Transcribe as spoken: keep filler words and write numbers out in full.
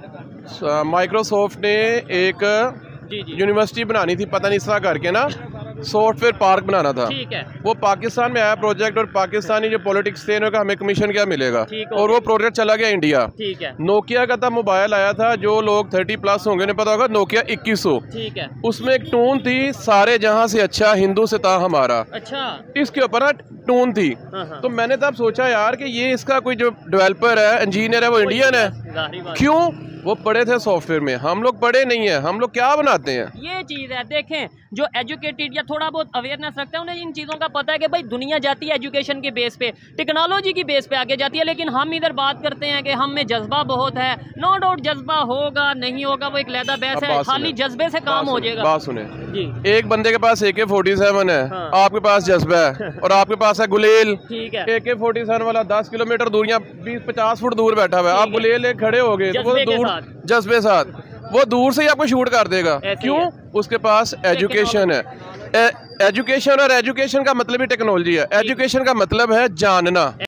Microsoft ने एक university बनानी थी, पता नहीं इस तरह करके ना, सॉफ्टवेयर पार्क बनाना था। ठीक है। वो पाकिस्तान में आया प्रोजेक्ट, और पाकिस्तानी जो पॉलिटिक्स थे उन्होंने कहा हमें कमीशन क्या मिलेगा, और वो प्रोजेक्ट चला गया इंडिया। ठीक है। नोकिया का तब मोबाइल आया था, जो लोग थर्टी प्लस होंगे उन्हें पता होगा, नोकिया इक्कीस सौ। ठीक है। उसमें एक टून थी, सारे जहां से अच्छा हिंदू से था हमारा। अच्छा। इसके ऊपर ना टून थी। हाँ। तो मैंने तब सोचा यार कि ये इसका कोई जो डेवलपर है, इंजीनियर है, वो इंडियन है। क्यों? वो पढ़े थे सॉफ्टवेयर में, हम लोग पढ़े नहीं है। हम लोग क्या बनाते हैं? ये चीज है, देखें जो एजुकेटेड या थोड़ा बहुत अवेयरनेस रखते हैं उन्हें इन चीज़ों का पता है कि भाई दुनिया जाती है एजुकेशन के बेस पे, टेक्नोलॉजी की बेस पे आगे जाती है। लेकिन हम इधर बात करते हैं कि हम में जज्बा बहुत है। नो डाउट जज्बा होगा नहीं होगा वो एक लहदा बहस है, खाली जज्बे से काम हो जाएगा। बात सुने जी, एक बंदे के पास ए के फोर्टी सेवन है, हाँ। आपके पास जज्बा है और आपके पास है गुलेल। ठीक है। ए के फोर्टी सेवन वाला दस किलोमीटर दूर या बीस पचास फुट दूर बैठा हुआ है, आप गुलेल एक खड़े हो गए, जज्बे साथ वो दूर से ही आपको शूट कर देगा। क्यों? उसके पास एजुकेशन है। एजुकेशन और एजुकेशन का मतलब ही टेक्नोलॉजी है। एजुकेशन का मतलब है जानना।